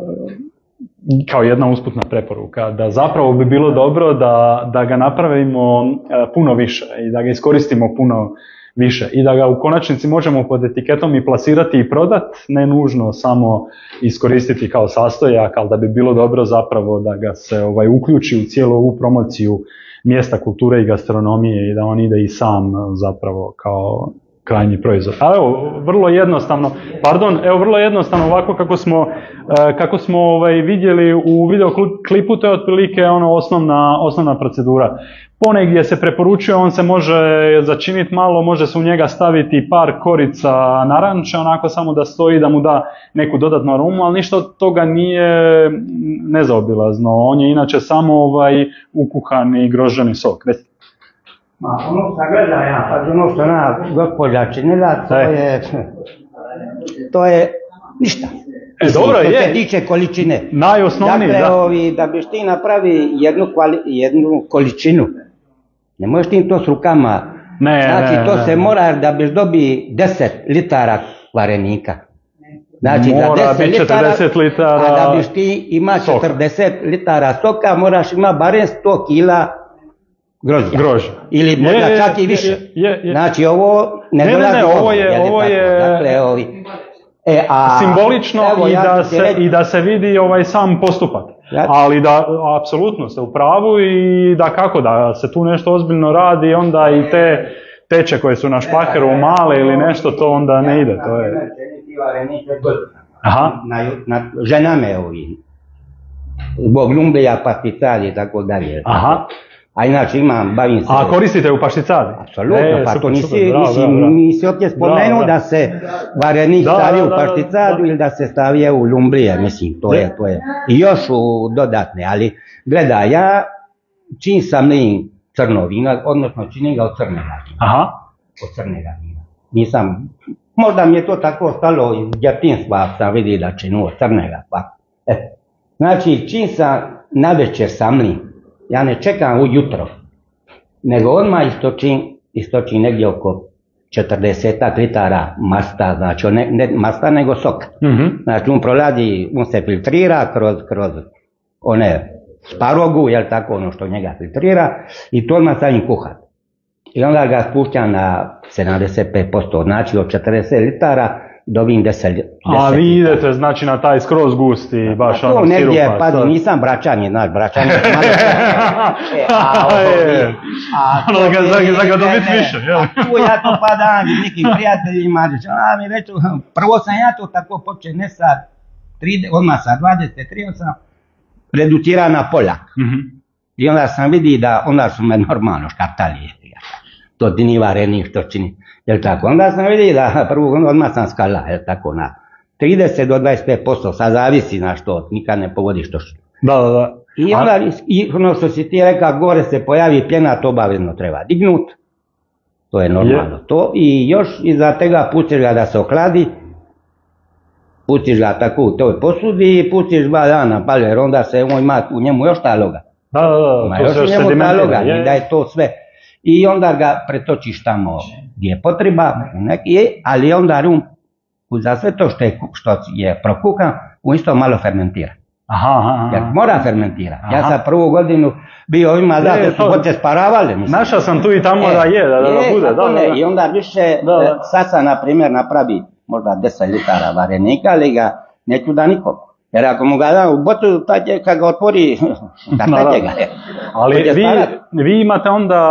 kao jedna usputna preporuka, da zapravo bi bilo dobro da, da ga napravimo uh, puno više i da ga iskoristimo puno više i da ga u konačnici možemo pod etiketom i plasirati i prodati, ne nužno samo iskoristiti kao sastojak, ali da bi bilo dobro zapravo da ga se ovaj, uključi u cijelu ovu promociju mjesta kulture i gastronomije i da on ide i sam zapravo kao krajnji proizvod. A evo, vrlo jednostavno, pardon, evo vrlo jednostavno ovako kako smo, kako smo ovaj, vidjeli u videoklipu, to je otprilike ono osnovna, osnovna procedura. Ponegdje se preporučuje, on se može začiniti malo, može se u njega staviti par korica naranče, onako samo da stoji, da mu da neku dodatnu aromu, ali ništa od toga nije nezaobilazno. On je inače samo ovaj ukuhani grožđani sok. Ma, ono što gleda ja, sad ono što ona gospođa činila, to je, to je ništa. E, dobro, što je. se tiče količine. Najosnovniji, dakle, da. Ovi, da biš ti napravi jednu, kvali, jednu količinu, ne možeš ti to s rukama. Ne, znači, ne, to ne, se ne. mora da biš dobi deset litara varenika. Znači, mora za deset litara, četrdeset litara, a da biš ti ima soka. četrdeset litara soka, moraš ima barem sto kila grožđa. Grožđa. Ili možda je, čak i više. Je, je, je. Znači, ovo ne, ne, dolazi ne, ne, ovo je, je ovo je dakle, ovi. E, a, simbolično evo, i, ja da se, reći, i da se vidi ovaj sam postupak. Ja. Ali da, apsolutno ste u pravu i da kako, da se tu nešto ozbiljno radi, onda i te teče koje su na špaheru male ili nešto, to onda ne ide. To je... Aha. Na, na žename ovi. Zbog Lumblija, pasticali i tako dalje. Aha. A inače imam, bavim se... A koristite u pašticadi? Apsolutno, e, pa super, to nisi, super, bravo, nisi, bravo. nisi opet spomenuo da se varenik stavi u pašticadu ili da se stavije u lumbrije, mislim, to je, to je. I još u dodatne, ali gledaj, ja čim sam lijim crno vino, odnosno činim ga od crnega vina. Aha. Od crnega vina. Nisam, možda mi je to tako ostalo iz djetinjstva, sam vidi da činu od crnega, pa. E. Znači, čim sam navečer samlim, ja ne čekam ujutro, nego odmah istočim, istočim negdje oko četrdeset litara masta, znači ne, ne masta nego soka. Mm-hmm. Znači on prolazi, on se filtrira kroz, kroz one sparogu, jel tako, ono što njega filtrira, i to odmah stavim kuhat. I onda ga spušćam na sedamdeset pet posto, znači od četrdeset litara dobim deset litara. A vi idete znači na taj skroz gusti, baš ono sirupa. To negdje, pa nisam braćanje, znaš, braćanje je malo e, a ovo ono da ga dobiti više, jel? A tu ja to padam nekim prijateljima, a mi već, prvo sam ja to tako počeo, ne sa, odmah sa dvadeset tri sam reducira na pola. I onda sam vidi da, onda su me normalno škartali, to ni varenik, to čini. Jel tako? Onda sam vidio da prvo odmah sam skala, jel tako, na trideset do dvadeset pet posto, sad zavisi na što, nikad ne pogodiš to što. Da, da, da. I onda, i ono što si ti rekao, gore se pojavi pjena, to obavezno treba dignut, to je normalno je. To, i još iza tega pustiš ga da se ohladi, pustiš ga tako u toj posudi i pustiš dva dana, pa jer onda se on ima u njemu još taloga. Da, da, da, ima to još se njemu taloga, je. Da je to sve. I onda ga pretočiš tamo gdje je potreba, neki, ali onda rum, za sve to što je, što je prokukan, on isto malo fermentira. Aha, aha. Jer mora fermentirati. Ja sam prvu godinu bio ovima, da, to su hoće sparavali. Našao sam tu i tamo e, da je, da, da, je, da bude. Da, da, da. I onda više, da, da. Sasa, na primjer, napravi možda deset litara varenika, ali ga neću da nikom. Jer ako mu ga da u botu, taj će, kad ga otvori, da će ga. Ali vi, vi imate onda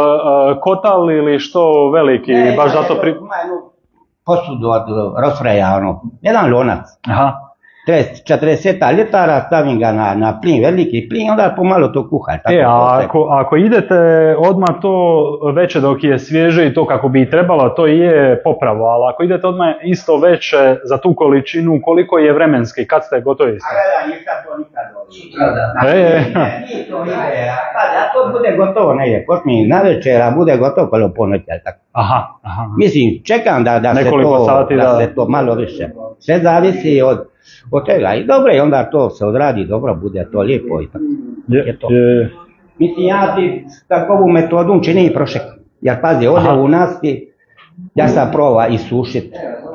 uh, kotal ili što veliki, ne, baš zato pri... Ima jednu posudu od Rosfreja, ono, jedan lonac. Aha. četrdeset litara, stavim ga na, na plin, veliki plin, onda pomalo to kuha. Tako e, a ako, ako idete odmah to veće dok je svježe i to kako bi trebalo, to je popravo, ali ako idete odmah isto veće za tu količinu, koliko je vremenski, kad ste gotovi? A da, nikad to nikad dođe. E, znači, to ide, a to bude gotovo, ne je, košmi na večera bude gotovo kolo ponoći, tako. Aha, aha. Mislim, čekam da, da, se to, sati, da, da se to malo više. Sve zavisi od od tega i dobro i onda to se odradi dobro, bude to lijepo i tako. Je, je to. Je. Mislim, ja ti takovu metodu činim i prošek. Jer pazi, ode u nas ti, ja sam probao i sušit.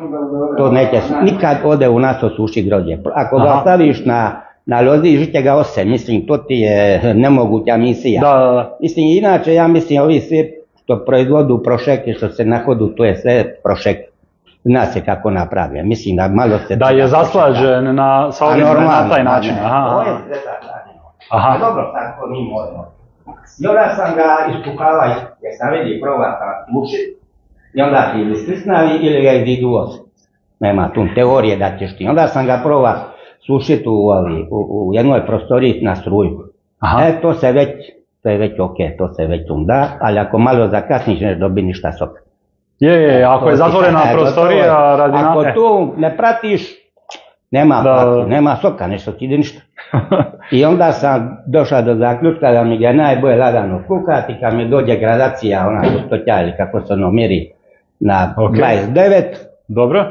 To neće, nikad ode u nas osušit grožđe. Ako ga staviš na, na lozi, žite ga ose, mislim, to ti je nemoguća misija. Da, da, da. Mislim, inače, ja mislim, ovi svi što proizvodu prošek i što se nahodu, to je sve prošek. Zna se kako napravio, mislim da malo se... Da je zaslađen na, sa ovim na taj način. Aha. To je sve zaslađeno. Aha. Dobro, sad to nije možno. I onda sam ga ispuhava, jer sam vidi probao sam slušit, i onda ti ili stisnavi ili ga izidu os. Nema tu teorije da ćeš ti. Onda sam ga probao sušit u, u, u jednoj prostoriji na struju. Aha. E, to se već, to je već ok, to se već onda, ali ako malo zakasniš, ne dobi ništa soka. Je, je, ako je zatvorena prostorija radi na... Ako tu ne pratiš, nema, da, nema soka, nešto ti ide ništa. I onda sam došao do zaključka da mi ga najbolje lagano kuhati, kad mi dođe gradacija, ona gustotja ili kako se ono mjeri na okay. dvadeset devet. Dobro.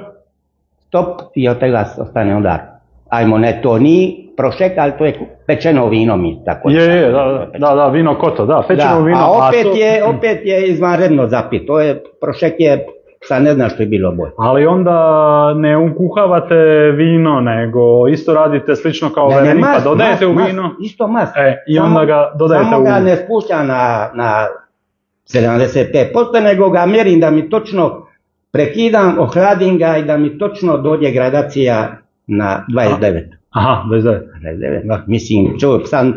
Stop i od tega ostane onda. Ajmo, ne, to nije prošek, ali to je pečeno vino mi tako. Je, je, da, da, da, vino koto, da, pečeno da, vino. A opet, a to... je, opet je izvanredno zapit, to je, prošek je, sad ne znam što je bilo bolje. Ali onda ne ukuhavate vino, nego isto radite slično kao ne, verenik, pa dodajete mas, u vino. Mas, isto mas. E, i samo, onda ga dodajete samo u vino. Samo ga ne spušćam na, na sedamdeset pet posto, nego ga mjerim da mi točno prekidam, ohladim ga i da mi točno dođe gradacija na dvadeset devet. Aha, dvadeset devet. dvadeset devet. Da, mislim, čovjek sam,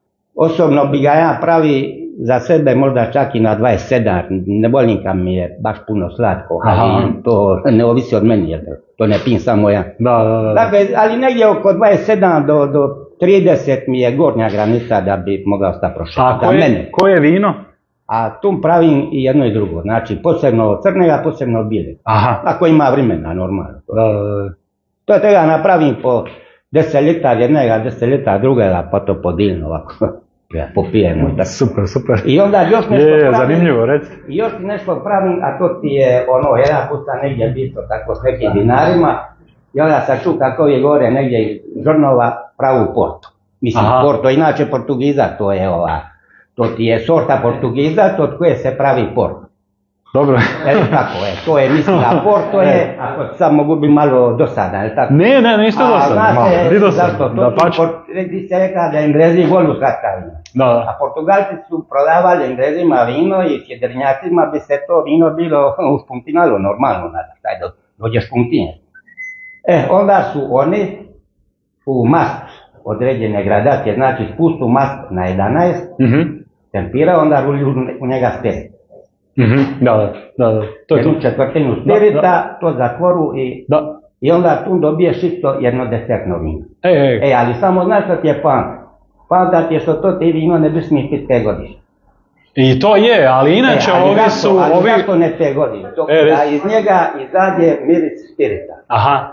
osobno bi ga ja pravi za sebe možda čak i na dvadeset sedam, ne volim kad mi je baš puno slatko, ali to ne ovisi od meni, jer to ne pim samo ja. Da, da, da. Dakle, ali negdje oko dvadeset sedam do, do trideset mi je gornja granica da bi mogao sta prošeti. A koje, mene. koje vino? A tu pravim i jedno i drugo, znači posebno od crnega, posebno od bijele. Aha. Ako ima vremena, normalno. Da, da, da. To je tega napravim po deset litra jednoga, deset litra drugega, pa to podijelim ovako. Ja popijemo. Da. Super, super. I onda još nešto je, je, pravim. zanimljivo, reci. I još nešto pravim, a to ti je ono, jedan puta negdje bisto tako s nekim dinarima. I onda sam čuo kako je gore negdje iz Žrnova pravu Porto. Mislim, aha. Porto, inače Portugiza, to je ova, to ti je sorta Portugiza, od koje se pravi Porto. Dobro. E, tako je, to je, mislim, a Porto je, ako sad mogu bi malo dosadan, je tako? Ne, ne, niste dosadan, malo, di dosadan, zašto? da pače. Ti se rekao da Englezi volu slatka vina. Da, da. A Portugalci su prodavali Englezima vino i sjedrnjacima bi se to vino bilo uspuntinalo normalno, nada, taj do, dođeš puntinje. E, onda su oni u mast određene gradacije, znači spustu mast na jedanaest, mm-hmm. tempira, onda rulju u njega spirit. Mm-hmm. Da, da, da, da. To je jednu tu. četvrtinu spirita, da, da. To zatvoru i, da. I onda tu dobiješ isto jedno desertno vino. Ej, ej. E, ali samo znaš što ti je pan? Pan da ti je što to ti vino ne bi smije pit te godine. I to je, ali inače e, ali ovi zašto, su... Ali ovi... zašto ne te godine? To, e, da iz njega izađe miris spirita. Aha.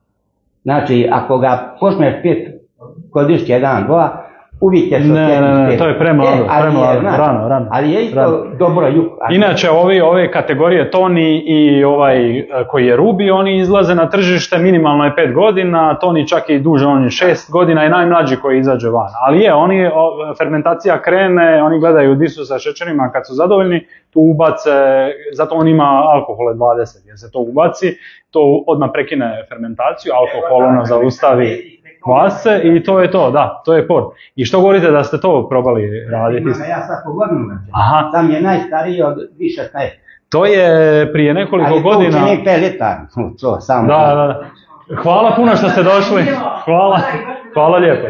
Znači, ako ga počneš pit kodiš jedan, dva, uvijek ćeš ne, ne, ne, ne, to je premlado, e, premlado, znaš, rano, rano. Ali je isto rano. dobro juk. Inače, ovi, ove kategorije Toni i ovaj koji je Rubi, oni izlaze na tržište, minimalno je pet godina, Toni čak i duže, on je šest godina i najmlađi koji izađe van. Ali je, oni, o, fermentacija krene, oni gledaju di su sa šećerima, kad su zadovoljni, tu ubace, zato on ima alkohole dvadeset, jer se to ubaci, to odmah prekine fermentaciju, alkohol ono zaustavi kvase i to je to, da, to je port. I što govorite da ste to probali raditi? Imam ja svaku godinu znači. Aha. Sam je najstariji od više šesnaest. To je prije nekoliko ali godina... Ali to učini pet litara, to samo. Da, da, da. Hvala puno što ste došli. Hvala, hvala lijepo.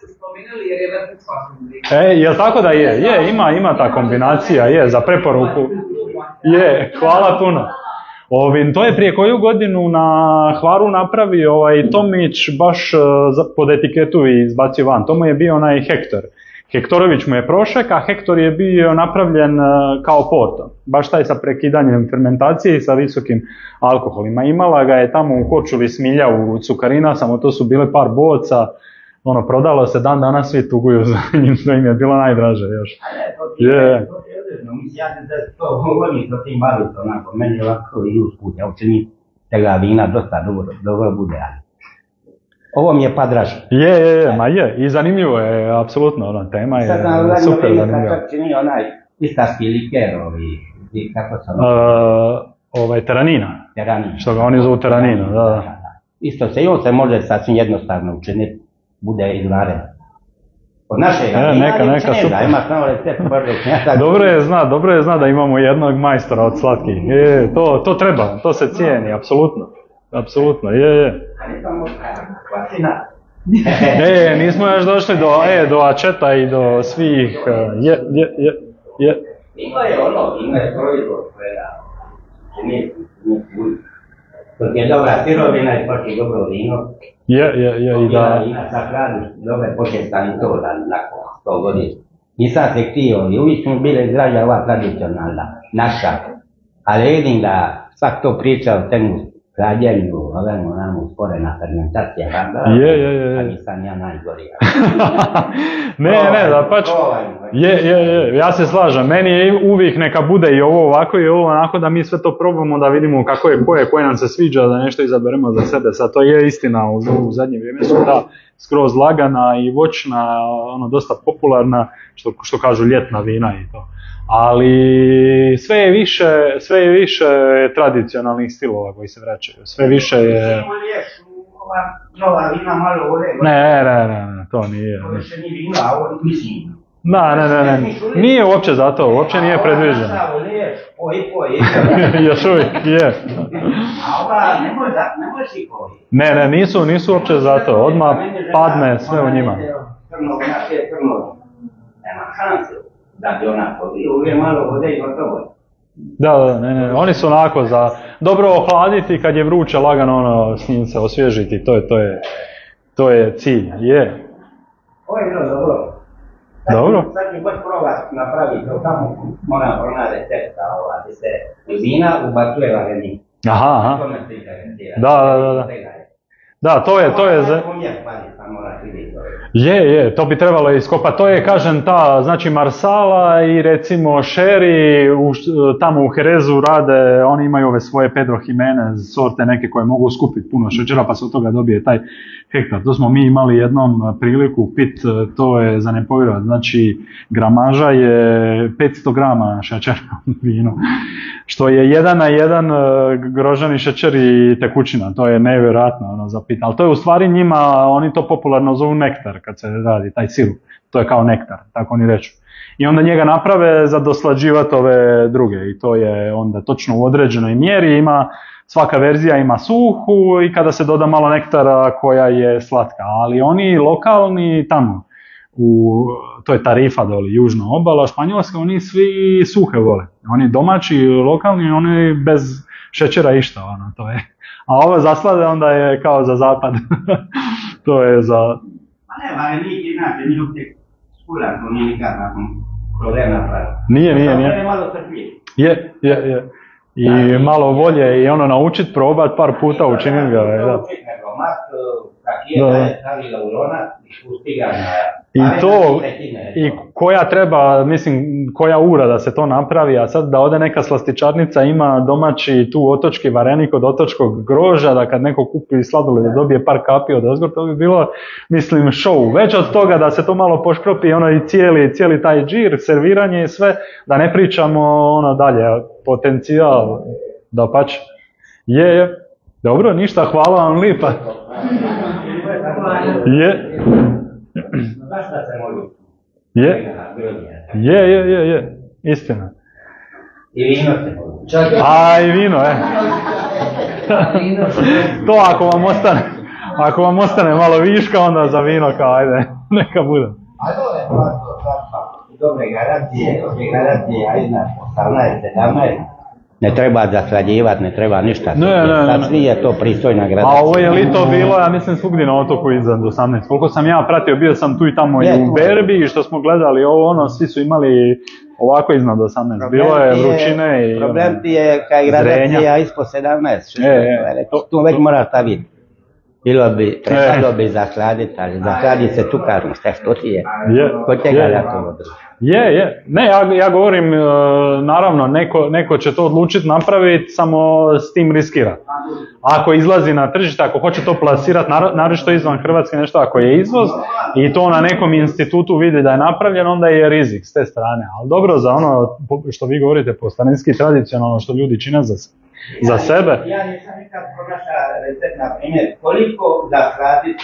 E, je li tako da je? Je, ima, ima ta kombinacija, je, za preporuku. Je, hvala puno. Ovim, to je prije koju godinu na Hvaru napravio ovaj Tomić baš uh, pod etiketu i izbacio van. To mu je bio onaj Hektor. Hektorović mu je prošek, a Hektor je bio napravljen uh, kao Porto. Baš taj sa prekidanjem fermentacije i sa visokim alkoholima. Imala ga je tamo u Korčuli Smilja u Cukarina, samo to su bile par boca. Ono, prodalo se, dan danas svi tuguju za njim, što im je bilo najdraže još. Je. Ja se to govorim, to ti bavi to onako, meni je ovako i usput, ja učinim tega vina dosta dobro, dobro bude, ali ovo mi je pa draže. Je, je, je, ma je, i zanimljivo je, apsolutno, ona tema je super zanimljiva. Sad sam zanimljiva. Sad čini onaj istarski liker, ovi, kako sam... Uh, ovaj, teranina. Teranina. Što ga oni zovu teranina, da, da. Isto se, i on se može sasvim jednostavno učiniti, bude izvaren. Od našeg, e, neka, neka, super. Ima samo recept brzo. Dobro je zna, dobro je zna da imamo jednog majstora od slatkih. Je, to, to treba, to se cijeni, apsolutno. Apsolutno, je, je. E, nismo još došli do, e, do Ačeta i do svih, je, je, je, je. Ima je ono, ima je proizvod svega. Nije, nije puno. To je dobra sirovina i pati dobro vino. Je, je, je, i da... I na sahrani dobre počestani to da nakon sto godina. Nisam se htio i uvijek smo bili izraža ova tradicionalna, naša. Ali vidim da svak to priča o temu rađenju, ovemu namu sporena fermentacija. Je, je, je. A nisam ja najgorija. Ne, ne, da pač. Je, je, je, ja se slažem. Meni je uvijek neka bude i ovo ovako i ovo onako da mi sve to probamo da vidimo kako je, koje, koje nam se sviđa, da nešto izaberemo za sebe. Sad to je istina, u, u zadnje vrijeme su ta skroz lagana i voćna, ono, dosta popularna, što, što kažu ljetna vina i to. Ali sve je više, sve je više tradicionalnih stilova koji se vraćaju. Sve više je... Nova vina malo ode. Ne, ne, ne, to nije. To više nije vino, a ovo mislim. Da, ne, ne, ne, nije uopće za to, uopće nije predviđeno. A ova po i po je. Još uvijek, je. A ova ne može, ne može i po. Ne, ne, nisu, nisu uopće za to, odmah padne sve u njima. Crno, naše je crno, nema šanse da bi ona pobio, uvijek malo vode i gotovo. Da, da, ne, ne, oni su onako za dobro ohladiti kad je vruće, lagano ono s njim se osvježiti, to je, to je, to je cilj, je. Ovo je bilo dobro. Dobro. Sad ću baš probat napraviti, tamo moram pronaći recepta ova, gdje se vina ubacuje varenik. Aha, aha. To me se interesira. Da, da, da, da. Da, to je, to je... za- Je, je, to bi trebalo iskopati. To je, kažem, ta, znači Marsala i recimo Sherry, u, tamo u Jerezu rade, oni imaju ove svoje Pedro Jimenez sorte neke koje mogu skupiti puno šećera pa se od toga dobije taj hektar. To smo mi imali jednom priliku pit, to je za ne povjerovati, znači gramaža je petsto grama šećera u vinu, što je jedan na jedan grožani šećer i tekućina, to je nevjerojatno ono, za pit. Ali to je u stvari njima, oni to popularno zovu nektar kad se radi, taj sirup, to je kao nektar, tako oni reču. I onda njega naprave za doslađivati ove druge i to je onda točno u određenoj mjeri, ima, svaka verzija ima suhu i kada se doda malo nektara koja je slatka, ali oni lokalni tamo, u, to je Tarifa doli, južna obala, Španjolska, oni svi suhe vole. Oni domaći, lokalni, oni bez šećera išta, ono, to je. A ovo zaslade onda je kao za zapad. To je za... Ma ne, varenik inače nije uvijek skuran, to nije nikad nakon problema napraviti. Nije, nije, nije. To je malo trpljiv. Je, je, je. I malo volje i ono naučit, probat par puta, učinit ga. Da. Naučit nego mat, kakije da je stavila u lonac i pusti ga na... I to, i koja treba, mislim, koja ura da se to napravi, a sad da ode neka slastičarnica ima domaći tu otočki varenik od otočkog groža, da kad neko kupi sladoled da dobije par kapi od ozgor, to bi bilo, mislim, show. Već od toga da se to malo poškropi, ono i cijeli, cijeli taj džir, serviranje i sve, da ne pričamo ono dalje, potencijal, da pač. Je, je. Dobro, ništa, hvala vam lipa. Je. Znaš šta se moli? Je, je, je, je, je, istina. I vino se moli. A i vino, e. To ako vam ostane, ako vam ostane malo viška, onda za vino kao ajde, neka bude. A to je to, dobre garancije, dobre garancije, ajde na osamnaest, sedamnaest. Ne treba zaslađivati, ne treba ništa. Ne, ne, ne. Sad svi je to pristojna gradacija. A ovo je li to bilo, ja mislim, svugdje na otoku iznad osamnaest. Koliko sam ja pratio, bio sam tu i tamo i u berbi i što smo gledali ovo, ono, svi su imali ovako iznad osamnaest. Bilo je vrućine i... Problem ti je kaj gradacija ispod sedamnaest, šesnaest, tu već mora staviti. Bilo bi, trebalo bi zasladiti, ali zasladi se tukarno, šta što ti je? Ko će ga da to održi? Je, je. Ne, ja, ja govorim, naravno, neko, neko će to odlučiti napraviti, samo s tim riskira. Ako izlazi na tržište, ako hoće to plasirati, naročito izvan Hrvatske nešto, ako je izvoz i to na nekom institutu vidi da je napravljen, onda je rizik s te strane. Ali dobro, za ono što vi govorite postarinski, tradicionalno što ljudi čine za, za sebe. Ja nisam nikad pronašao recept, na primjer, koliko zasladiti,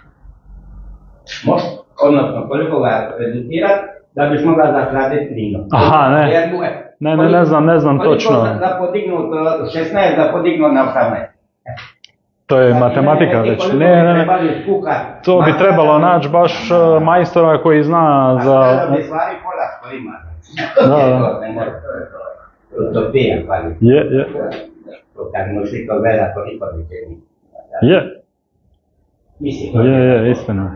odnosno koliko ga reducirati, da biš mogla zasladiti vino. Aha, ne. Ne, ne, ne znam, ne znam točno. Koliko da podignut šesnaest, da podignut na osamnaest. To je matematika već. Ne, ne, ne. To bi trebalo naći baš majstora koji zna za... Da bi stvari pola što ima. Da, da. Utopija, hvali. Je, je. Kad možeš to gleda, to niko ne će ni. Je. Je, je, istina.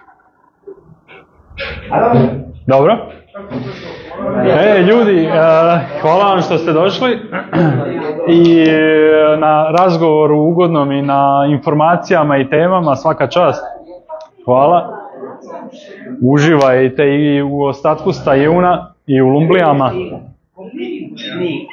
Dobro. E, ljudi, hvala vam što ste došli i na razgovoru ugodnom i na informacijama i temama, svaka čast. Hvala. Uživajte i u ostatku Stajuna i u Lumblijama.